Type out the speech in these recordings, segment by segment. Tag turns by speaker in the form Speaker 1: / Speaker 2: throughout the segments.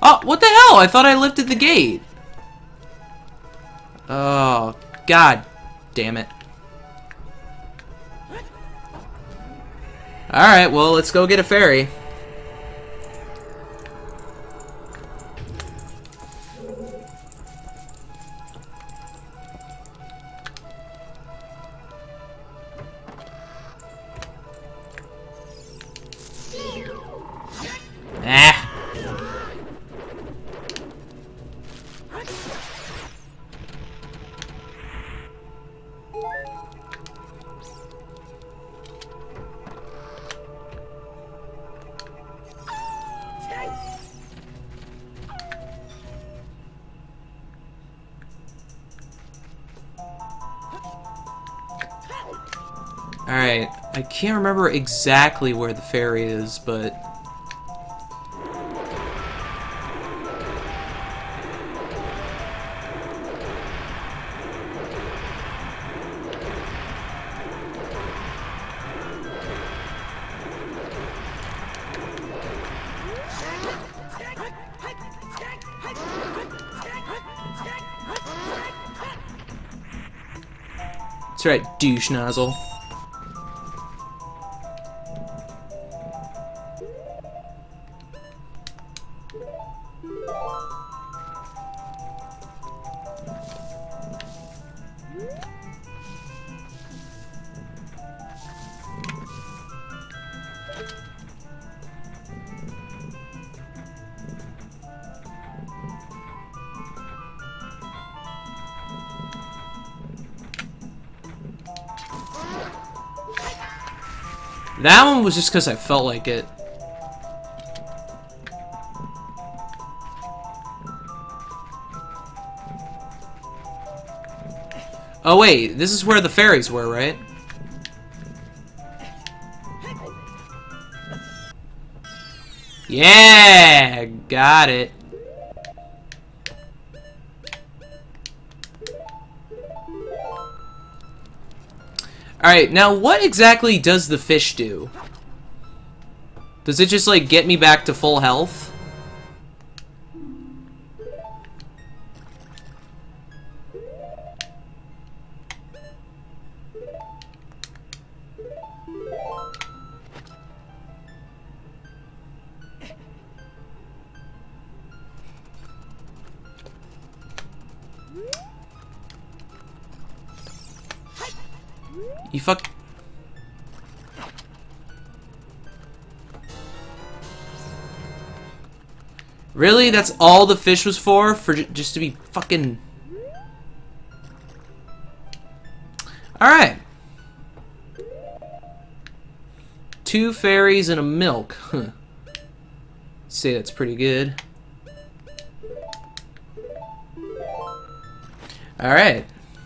Speaker 1: Oh, what the hell? I thought I lifted the gate. Oh, god damn it. Alright, well, let's go get a fairy. Ah. Alright, I can't remember exactly where the fairy is, but... That's right, douche nozzle. That one was just because I felt like it. Oh wait, this is where the fairies were, right? Yeah, got it. Alright, now what exactly does the fish do? Does it just, like, get me back to full health? You fuck... Really? That's all the fish was for? For just to be fucking... Alright. 2 fairies and a milk. Huh. Say that's pretty good. Alright.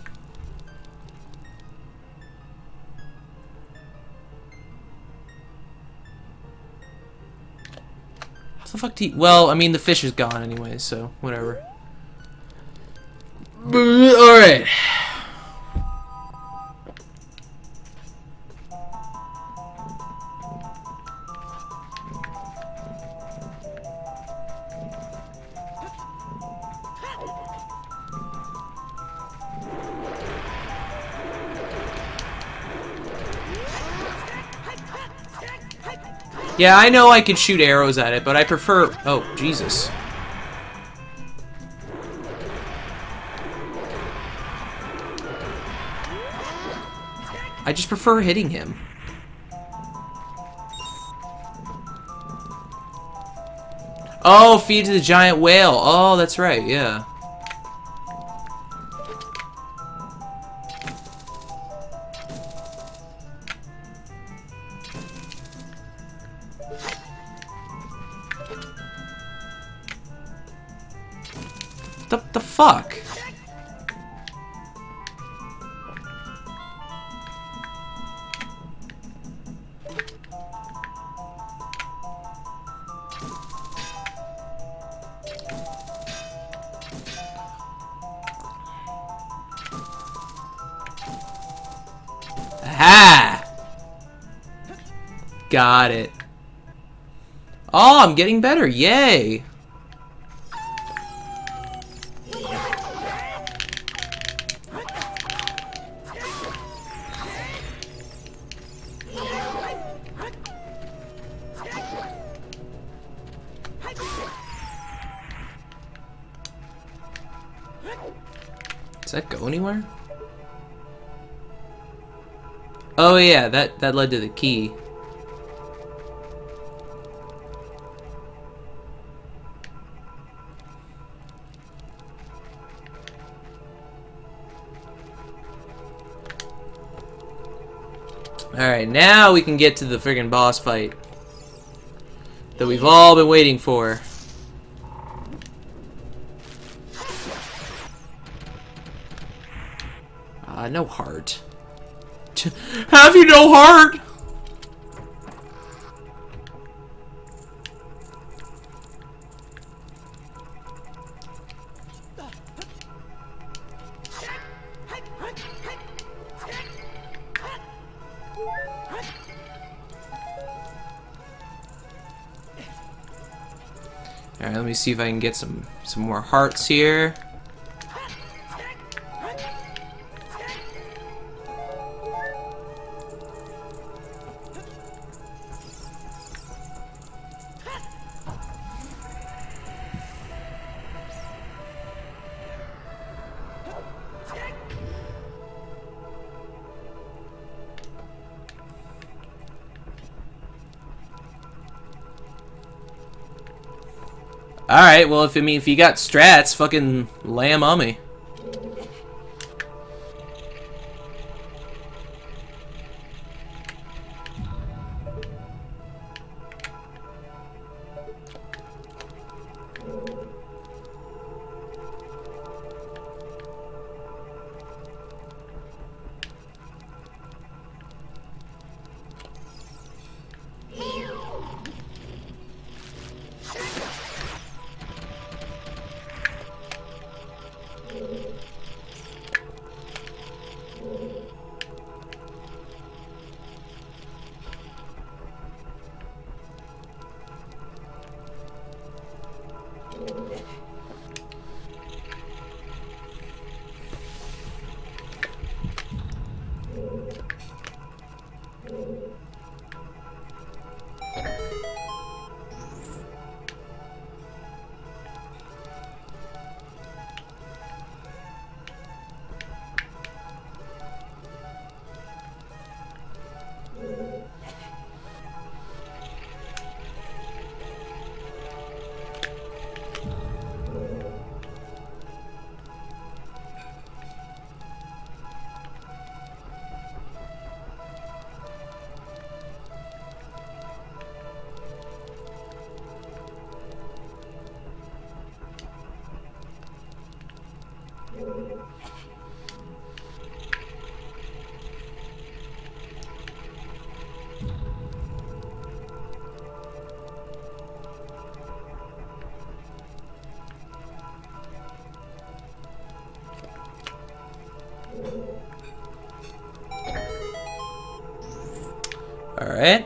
Speaker 1: What the fuck do you... Well, I mean, the fish is gone anyway, so whatever. Alright. Yeah, I know I can shoot arrows at it, but I prefer... Oh, Jesus. I just prefer hitting him. Oh, feed to the giant whale. Oh, that's right, yeah. The fuck? Aha! Got it. Oh, I'm getting better. Yay. Does that go anywhere? Oh yeah, that led to the key. Alright, now we can get to the friggin' boss fight that we've all been waiting for. No heart. Have you no heart? Alright, let me see if I can get some more hearts here. Alright, well, if you got strats, fucking lay 'em on me. Alright.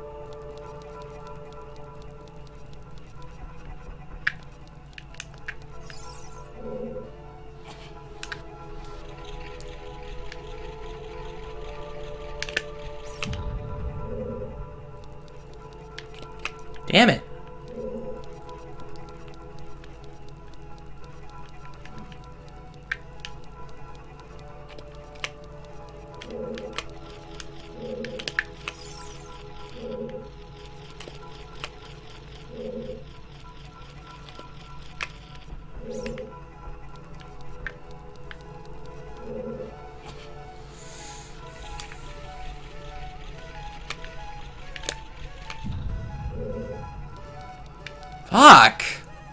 Speaker 1: Damn it. Fuck.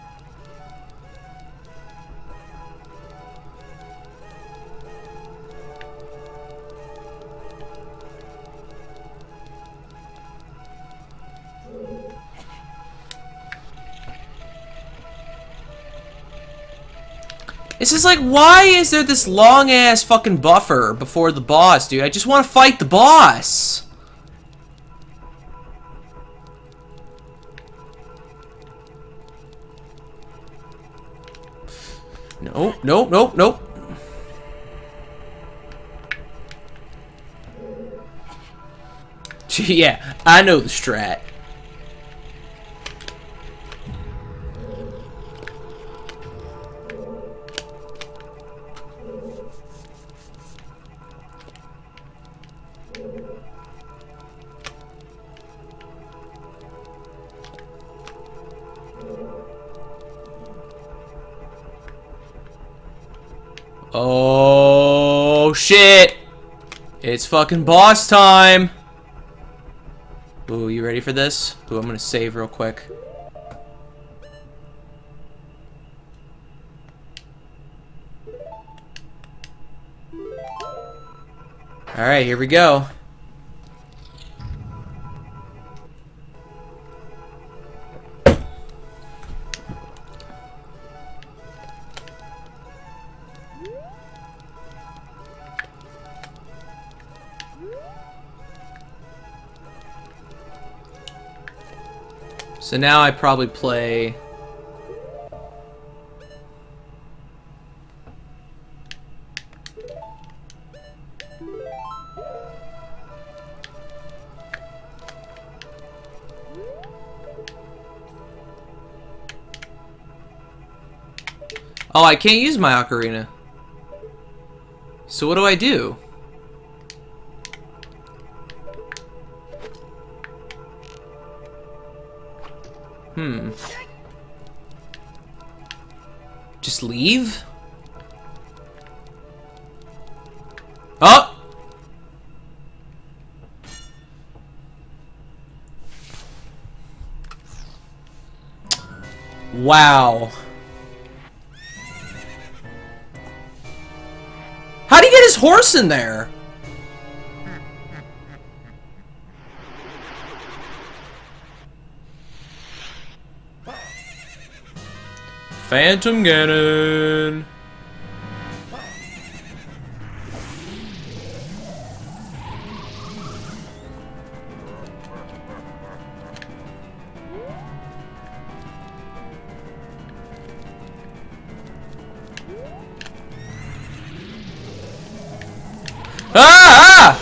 Speaker 1: It's just like, why is there this long-ass fucking buffer before the boss, dude? I just want to fight the boss! Nope, nope, nope, nope. Yeah, I know the strat. Oh, shit. It's fucking boss time. Ooh, you ready for this? Ooh, I'm gonna save real quick. Alright, here we go. So now I probably play... Oh, I can't use my ocarina. So what do I do? Just leave? Oh! Wow. How'd he get his horse in there? Phantom Ganon. Ah!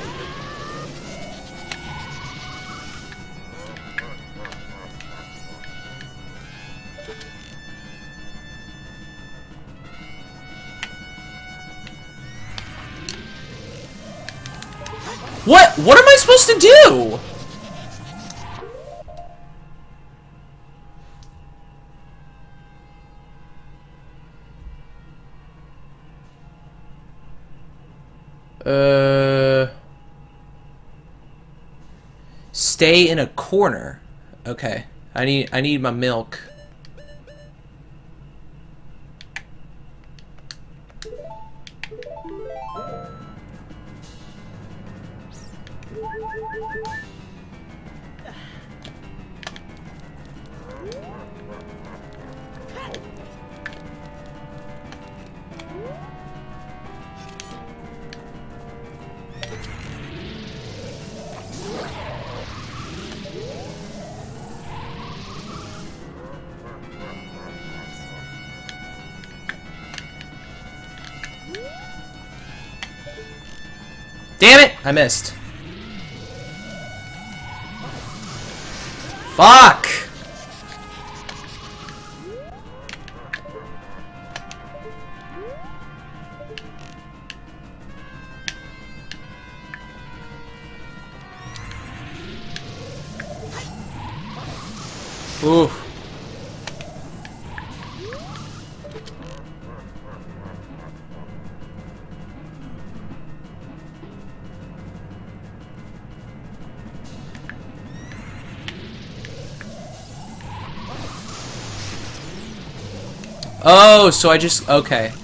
Speaker 1: What am I supposed to do? Stay in a corner. Okay. I need my milk. Damn it! I missed. Fuck! Oof. Oh, so I just... Okay.